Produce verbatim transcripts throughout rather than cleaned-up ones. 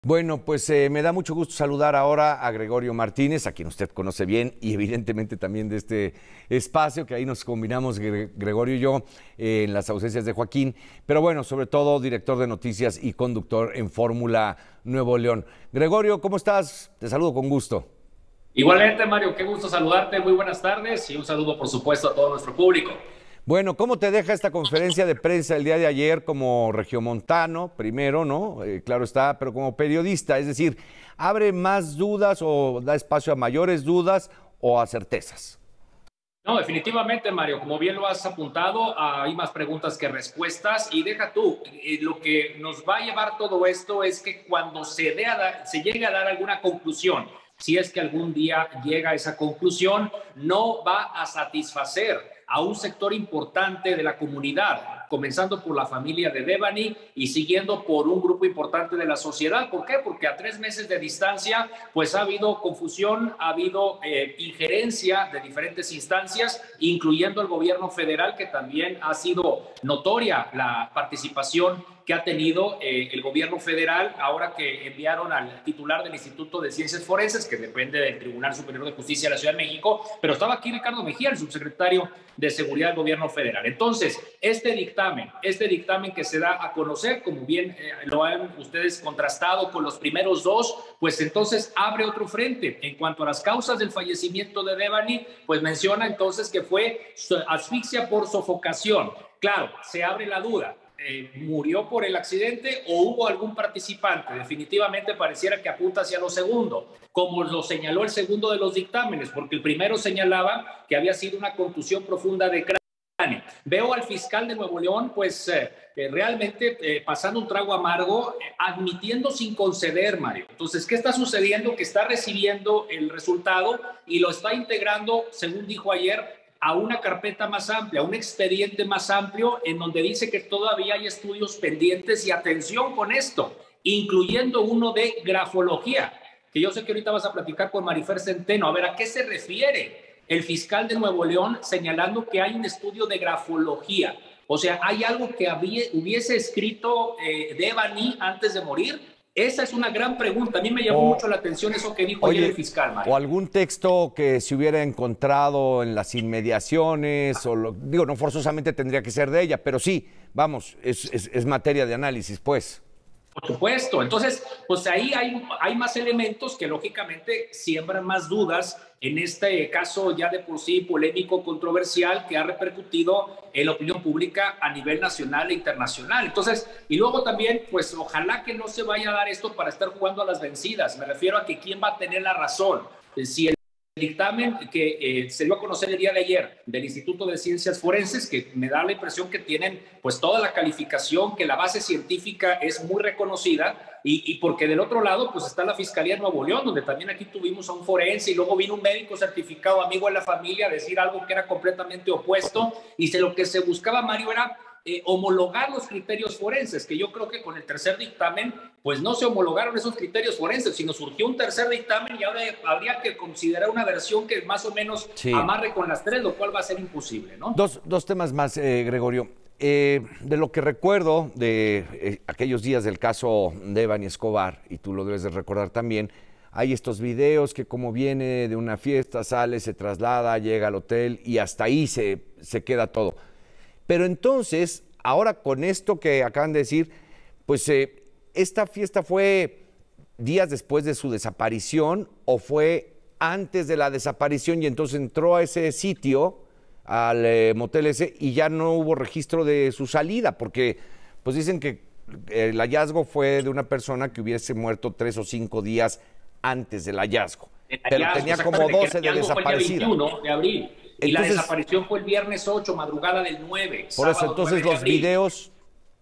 Bueno, pues eh, me da mucho gusto saludar ahora a Gregorio Martínez, a quien usted conoce bien y evidentemente también de este espacio, que ahí nos combinamos Gre- Gregorio y yo eh, en las ausencias de Joaquín, pero bueno, sobre todo director de noticias y conductor en Fórmula Nuevo León. Gregorio, ¿cómo estás? Te saludo con gusto. Igualmente, Mario, qué gusto saludarte, muy buenas tardes y un saludo, por supuesto, a todo nuestro público. Bueno, ¿cómo te deja esta conferencia de prensa el día de ayer como regiomontano, primero, ¿no? Eh, claro está, pero como periodista, es decir, ¿abre más dudas o da espacio a mayores dudas o a certezas? No, definitivamente, Mario, como bien lo has apuntado, hay más preguntas que respuestas y deja tú, eh, lo que nos va a llevar todo esto es que cuando se, dé a dar, se llegue a dar alguna conclusión, si es que algún día llega a esa conclusión, no va a satisfacer a un sector importante de la comunidad, comenzando por la familia de Devani y siguiendo por un grupo importante de la sociedad. ¿Por qué? Porque a tres meses de distancia, pues ha habido confusión, ha habido eh, injerencia de diferentes instancias, incluyendo el gobierno federal, que también ha sido notoria la participación que ha tenido eh, el gobierno federal ahora que enviaron al titular del Instituto de Ciencias Forenses, que depende del Tribunal Superior de Justicia de la Ciudad de México, pero estaba aquí Ricardo Mejía, el subsecretario de Seguridad del gobierno federal. Entonces, este dictamen, este dictamen que se da a conocer, como bien eh, lo han ustedes contrastado con los primeros dos, pues entonces abre otro frente. En cuanto a las causas del fallecimiento de Devani, pues menciona entonces que fue asfixia por sofocación. Claro, se abre la duda. Eh, ¿Murió por el accidente o hubo algún participante? Definitivamente pareciera que apunta hacia lo segundo, como lo señaló el segundo de los dictámenes, porque el primero señalaba que había sido una contusión profunda de cráneo. Veo al fiscal de Nuevo León, pues eh, eh, realmente eh, pasando un trago amargo, eh, admitiendo sin conceder, Mario. Entonces, ¿qué está sucediendo? Que está recibiendo el resultado y lo está integrando, según dijo ayer, a una carpeta más amplia, a un expediente más amplio, en donde dice que todavía hay estudios pendientes y atención con esto, incluyendo uno de grafología, que yo sé que ahorita vas a platicar con Marifer Centeno. A ver, ¿a qué se refiere el fiscal de Nuevo León señalando que hay un estudio de grafología? O sea, ¿hay algo que había, hubiese escrito eh, Devani antes de morir? Esa es una gran pregunta. A mí me llamó mucho O, la atención eso que dijo ayer el oye, fiscal, o Mario. algún texto que se hubiera encontrado en las inmediaciones, o lo, digo, no forzosamente tendría que ser de ella, pero sí, vamos, es, es, es materia de análisis, pues. Por supuesto. Entonces, pues ahí hay, hay más elementos que lógicamente siembran más dudas en este caso ya de por sí polémico, controversial, que ha repercutido en la opinión pública a nivel nacional e internacional. Entonces, y luego también, pues ojalá que no se vaya a dar esto para estar jugando a las vencidas. Me refiero a que quién va a tener la razón. Si el dictamen que eh, se dio a conocer el día de ayer del Instituto de Ciencias Forenses, que me da la impresión que tienen pues toda la calificación, que la base científica es muy reconocida, y, y porque del otro lado pues está la Fiscalía de Nuevo León, donde también aquí tuvimos a un forense y luego vino un médico certificado amigo de la familia a decir algo que era completamente opuesto, y se, lo que se buscaba, Mario, era eh, homologar los criterios forenses, que yo creo que con el tercer dictamen pues no se homologaron esos criterios forenses, sino surgió un tercer dictamen y ahora habría que considerar una versión que más o menos Sí. amarre con las tres, lo cual va a ser imposible, ¿no? Dos, dos temas más, eh, Gregorio. Eh, de lo que recuerdo de eh, aquellos días del caso de Devani Escobar, y tú lo debes de recordar también, hay estos videos que como viene de una fiesta, sale, se traslada, llega al hotel y hasta ahí se, se queda todo. Pero entonces, ahora con esto que acaban de decir, pues eh, esta fiesta fue días después de su desaparición o fue antes de la desaparición y entonces entró a ese sitio, al eh, motel ese, y ya no hubo registro de su salida, porque pues dicen que el hallazgo fue de una persona que hubiese muerto tres o cinco días antes del hallazgo, El pero hallazgo, tenía como exactamente, que el doce de hallazgo fue el día desaparecida. veintiuno de abril y la Entonces, desaparición fue el viernes ocho, madrugada del nueve, por eso, sábado nueve entonces de los abril. videos,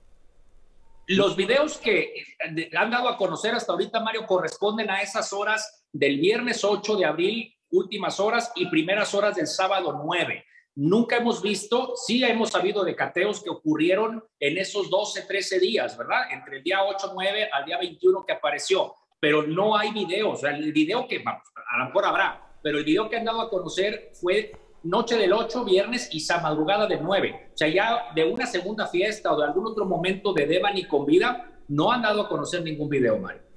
Los videos que han dado a conocer hasta ahorita, Mario, corresponden a esas horas del viernes ocho de abril, últimas horas y primeras horas del sábado nueve. Nunca hemos visto, sí hemos sabido de cateos que ocurrieron en esos doce, trece días, ¿verdad? Entre el día ocho, nueve al día veintiuno que apareció, pero no hay videos. O sea, el video que, vamos, a lo mejor habrá, pero el video que han dado a conocer fue noche del ocho, viernes y esa madrugada del nueve. O sea, ya de una segunda fiesta o de algún otro momento de Devani con vida, no han dado a conocer ningún video, Mario.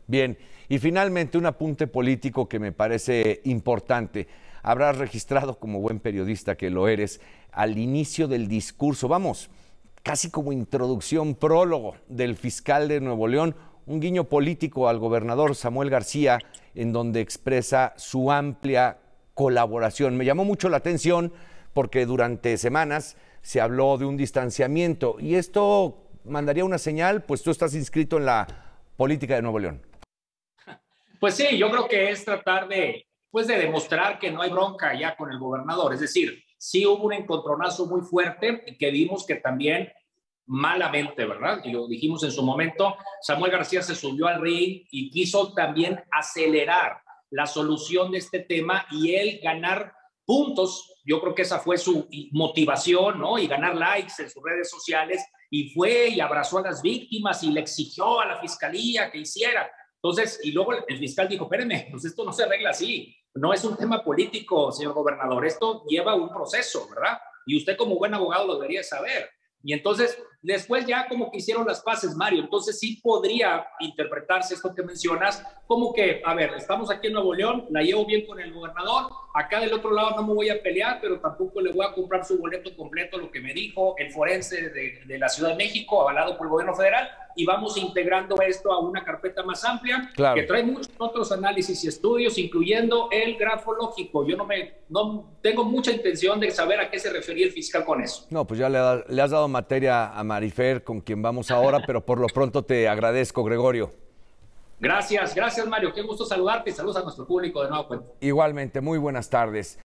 Bien, y finalmente un apunte político que me parece importante. Habrás registrado, como buen periodista que lo eres, al inicio del discurso, vamos, casi como introducción, prólogo del fiscal de Nuevo León, un guiño político al gobernador Samuel García, en donde expresa su amplia colaboración. Me llamó mucho la atención porque durante semanas se habló de un distanciamiento y esto mandaría una señal, pues tú estás inscrito en la política de Nuevo León. Pues sí, yo creo que es tratar de, pues de demostrar que no hay bronca ya con el gobernador. Es decir, sí hubo un encontronazo muy fuerte que vimos que también malamente, ¿verdad? Y lo dijimos en su momento, Samuel García se subió al ring y quiso también acelerar la solución de este tema y él ganar puntos. Yo creo que esa fue su motivación, ¿no? Y ganar likes en sus redes sociales, y fue y abrazó a las víctimas y le exigió a la fiscalía que hiciera. Entonces, y luego el fiscal dijo, espérenme, pues esto no se arregla así, no es un tema político, señor gobernador, esto lleva un proceso, ¿verdad? Y usted como buen abogado lo debería saber. Y entonces, después ya como que hicieron las paces, Mario, entonces sí podría interpretarse esto que mencionas como que, a ver, estamos aquí en Nuevo León, la llevo bien con el gobernador, acá del otro lado no me voy a pelear, pero tampoco le voy a comprar su boleto completo, lo que me dijo el forense de, de la Ciudad de México, avalado por el gobierno federal, y vamos integrando esto a una carpeta más amplia, claro, que trae muchos otros análisis y estudios, incluyendo el grafológico. Yo no, me, no tengo mucha intención de saber a qué se refería el fiscal con eso. No, pues ya le, da, le has dado materia a Marifer, con quien vamos ahora, pero por lo pronto te agradezco, Gregorio. Gracias, gracias, Mario. Qué gusto saludarte y saludos a nuestro público de nuevo cuenta. Igualmente, muy buenas tardes.